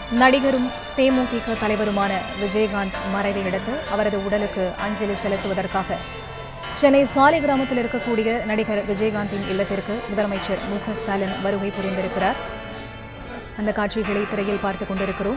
நடிகரும் தேமுதிக தலைவருமான விஜயகாந்த் மறைவை அடுத்து அவரது உடலுக்கு அஞ்சலி செலுத்துவதற்காக சென்னை சாலிகிராமத்தில் இருக்கக்கூடிய நடிகர் விஜயகாந்தின் இல்லத்திற்கு முதலமைச்சர் மு.க.ஸ்டாலின் வருகை புரிந்திருக்கிறார். அந்த காட்சிகளை திரையில் பார்த்துக் கொண்டிருக்கிறோம்.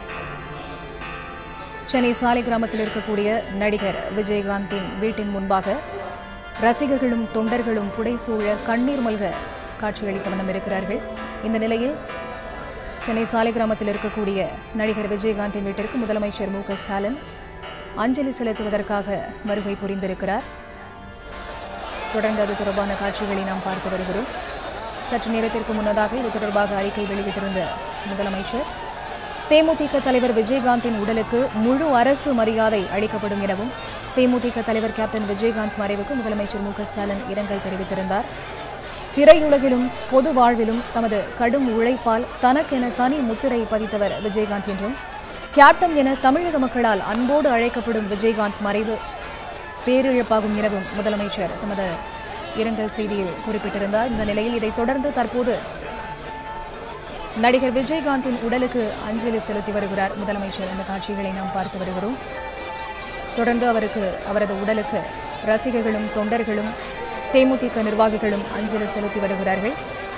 சென்னை சாலிகிராமத்தில் இருக்கக்கூடிய நடிகர் விஜயகாந்தின் வீட்டின் முன்பாக ரசிகர்களும் தொண்டர்களும் புடைசூழ கண்ணீர் மல்க காட்சியளித்த வண்ணம் இருக்கிறார்கள். இந்த நிலையில் சென்னை சாலிகிராமத்தில் இருக்கக்கூடிய நடிகர் விஜயகாந்தின் வீட்டிற்கு முதலமைச்சர் மு.க.ஸ்டாலின் அஞ்சலி செலுத்துவதற்காக வருகை புரிந்திருக்கிறார். தொடர்ந்து அது தொடர்பான காட்சிகளை நாம் பார்த்து வருகிறோம். சற்று நேரத்திற்கு முன்னதாக இது தொடர்பாக அறிக்கை வெளியிட்டிருந்த முதலமைச்சர் தேமுதிக தலைவர் விஜயகாந்தின் உடலுக்கு முழு அரசு மரியாதை அளிக்கப்படும் எனவும் தேமுதிக தலைவர் கேப்டன் விஜயகாந்த் மறைவுக்கு முதலமைச்சர் மு.க.ஸ்டாலின் இரங்கல் தெரிவித்திருந்தார். திரையுலகிலும் பொது வாழ்விலும் தமது கடும் உழைப்பால் தனக்கென தனி முத்திரை பதித்தவர் விஜயகாந்த் என்றும் கேப்டன் என தமிழக மக்களால் அன்போடு அழைக்கப்படும் விஜயகாந்த் மறைவு பேரிழப்பாகும் எனவும் முதலமைச்சர் தமது இரங்கல் செய்தியில் குறிப்பிட்டிருந்தார். இந்த நிலையில் இதைத் தொடர்ந்து தற்போது நடிகர் விஜயகாந்தின் உடலுக்கு அஞ்சலி செலுத்தி வருகிறார் முதலமைச்சர். அந்த காட்சிகளை நாம் பார்த்து வருகிறோம். தொடர்ந்து அவரது உடலுக்கு ரசிகர்களும் தொண்டர்களும் தேமுதிக நிர்வாகிகளும் அஞ்சலி செலுத்தி வருகிறார்கள்.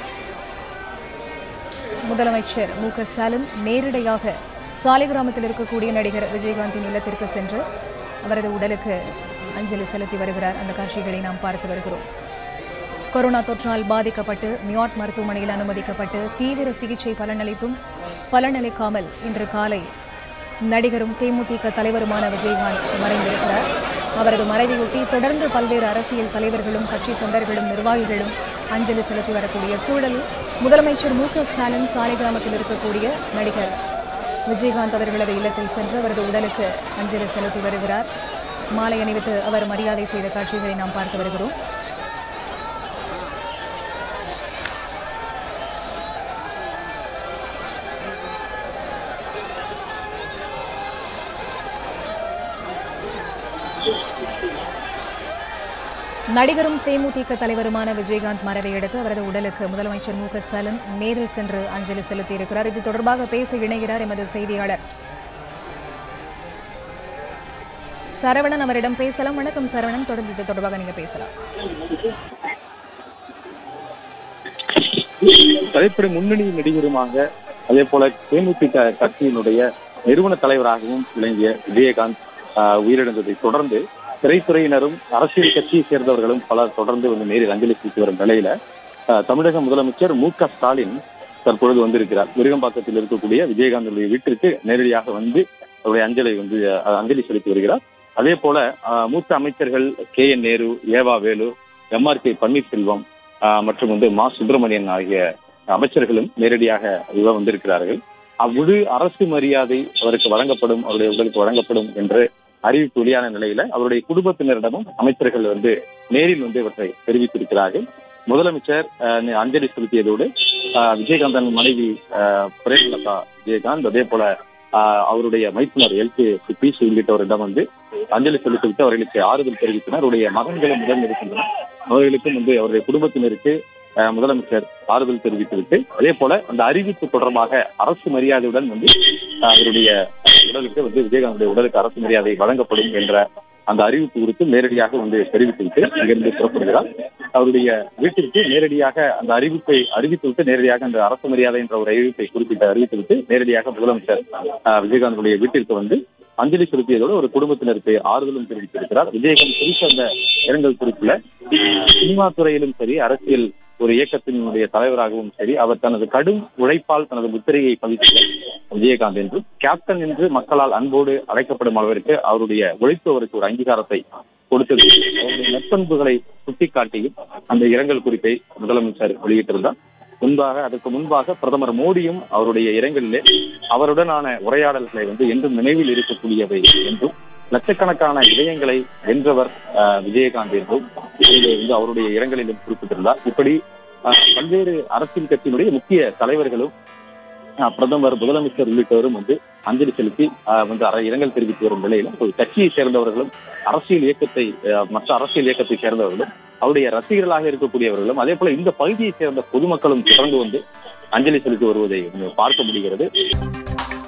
முதலமைச்சர் மு.க.ஸ்டாலின் நேரடியாக சாலிகிராமத்தில் இருக்கக்கூடிய நடிகர் விஜயகாந்தின் இல்லத்திற்கு சென்று அவரது உடலுக்கு அஞ்சலி செலுத்தி வருகிறார். அந்த காட்சிகளை நாம் பார்த்து வருகிறோம். கொரோனா தொற்றால் பாதிக்கப்பட்டு நியூயார்க் மருத்துவமனையில் அனுமதிக்கப்பட்டு தீவிர சிகிச்சை பலனளிக்காமல் இன்று காலை நடிகரும் தேமுதிக தலைவருமான விஜயகாந்த் மறைந்திருக்கிறார். அவரது மறைவையொட்டி தொடர்ந்து பல்வேறு அரசியல் தலைவர்களும் கட்சி தொண்டர்களும் நிர்வாகிகளும் அஞ்சலி செலுத்தி வரக்கூடிய சூழலில் முதலமைச்சர் மு.க.ஸ்டாலின் சாலிகிராமத்தில் இருக்கக்கூடிய நடிகர் விஜயகாந்த் அவர்களது இல்லத்தில் சென்று அவரது உடலுக்கு அஞ்சலி செலுத்தி வருகிறார். மாலை அணிவித்து அவர் மரியாதை செய்த காட்சிகளை நாம் பார்த்து வருகிறோம். நடிகரும் தேமுதிக தலைவருமான விஜயகாந்த் மறைவை அடுத்து அவரது உடலுக்கு முதலமைச்சர் மு.க.ஸ்டாலின் நேரில் சென்று அஞ்சலி செலுத்தியிருக்கிறார். இது தொடர்பாக பேச இணைகிறார் எமது செய்தியாளர் சரவணன். அவரிடம் பேசலாம். வணக்கம் சரவணன், தொடர்ந்து இது தொடர்பாக நீங்க பேசலாம். திரைப்பட முன்னணி நடிகருமாக அதே போல தேமுதிக கட்சியினுடைய நிறுவன தலைவராகவும் விளங்கிய விஜயகாந்த் உயிரிழந்ததை தொடர்ந்து திரைத்துறையினரும் அரசியல் கட்சியை சேர்ந்தவர்களும் பலர் தொடர்ந்து நேரில் அஞ்சலி செலுத்தி வரும் நிலையில தமிழக முதலமைச்சர் மு.க.ஸ்டாலின் தற்பொழுது வந்திருக்கிறார். விருகம்பாக்கத்தில் இருக்கக்கூடிய விஜயகாந்தனுடைய வீட்டிற்கு நேரடியாக வந்து அவருடைய அஞ்சலி செலுத்தி வருகிறார். அதே போல மூத்த அமைச்சர்கள் K.N. நேரு, ஏவா வேலு, M.R.K. பன்னீர்செல்வம் மற்றும் மா சுப்பிரமணியன் ஆகிய அமைச்சர்களும் நேரடியாக வந்திருக்கிறார்கள். அவ்விடு அரசு மரியாதை அவருக்கு வழங்கப்படும், அவருடைய உடலுக்கு வழங்கப்படும் என்று அறிவிப்பு வெளியான நிலையில அவருடைய குடும்பத்தினரிடமும் அமைச்சர்கள் நேரில் இவற்றை தெரிவித்திருக்கிறார்கள். முதலமைச்சர் அஞ்சலி செலுத்தியதோடு விஜயகாந்தன் மனைவி பிரேமலதா விஜயகாந்த், அதே போல அவருடைய மைத்துனர் L.K. சுப்பீஸ் உள்ளிட்டவரிடம் அஞ்சலி செலுத்திவிட்டு அவர்களுக்கு ஆறுதல் தெரிவித்தனர். அவருடைய மகன்களும் உடன் இருக்கின்றனர். அவர்களுக்கும் அவருடைய குடும்பத்தினருக்கு முதலமைச்சர் ஆறுதல் தெரிவித்துவிட்டு அதே போல அந்த அறிவிப்பு தொடர்பாக அரசு மரியாதையுடன் அவருடைய உடலுக்கு விஜயகாந்துடைய உடலுக்கு அரசு மரியாதை வழங்கப்படும் என்ற அந்த அறிவிப்பு குறித்து நேரடியாக தெரிவித்துவிட்டு இங்கிருந்து புறப்படுகிறார். அவருடைய வீட்டிற்கு நேரடியாக அந்த அறிவிப்பை அறிவித்துவிட்டு நேரடியாக அந்த அரசு மரியாதை என்ற ஒரு அறிவிப்பை அறிவித்துவிட்டு நேரடியாக முதலமைச்சர் விஜயகாந்துடைய வீட்டிற்கு அஞ்சலி செலுத்தியதோடு ஒரு குடும்பத்தினருக்கு ஆறுதலும் தெரிவித்திருக்கிறார். விஜயகாந்த் குறித்த அந்த இரங்கல் குறிப்புல சினிமா துறையிலும் சரி, அரசியல் ஒரு இயக்கத்தினுடைய தலைவராகவும் சரி, அவர் தனது கடும் உழைப்பால் தனது முத்திரையை பதித்த விஜயகாந்த் என்றும் கேப்டன் என்று மக்களால் அன்போடு அழைக்கப்படும் அளவிற்கு அவருடைய உழைப்பு அவருக்கு ஒரு அங்கீகாரத்தை கொடுத்தது. அவருடைய நற்பண்புகளை சுட்டிக்காட்டியும் அந்த இரங்கல் குறிப்பை முதலமைச்சர் வெளியிட்டிருந்தார். அதற்கு முன்பாக பிரதமர் மோடியும் அவருடைய இரங்கலிலே அவருடனான உரையாடல்களை என்றும் நினைவில் இருக்கக்கூடியவை என்றும் லட்சக்கணக்கான இதயங்களை வென்றவர் விஜயகாந்த் என்றும் அவருடைய இரங்கலிலும் குறிப்பிட்டிருந்தார். இப்படி பல்வேறு அரசியல் கட்சியினுடைய முக்கிய தலைவர்களும் பிரதமர், முதலமைச்சர் உள்ளிட்டவரும் அஞ்சலி செலுத்தி இரங்கல் தெரிவித்து வரும் நிலையிலும் கட்சியை சேர்ந்தவர்களும் மற்ற அரசியல் இயக்கத்தை சேர்ந்தவர்களும் அவருடைய ரசிகர்களாக இருக்கக்கூடியவர்களும் அதே போல இந்த பகுதியை சேர்ந்த பொதுமக்களும் தொடர்ந்து வந்து அஞ்சலி செலுத்தி வருவதை பார்க்க முடிகிறது.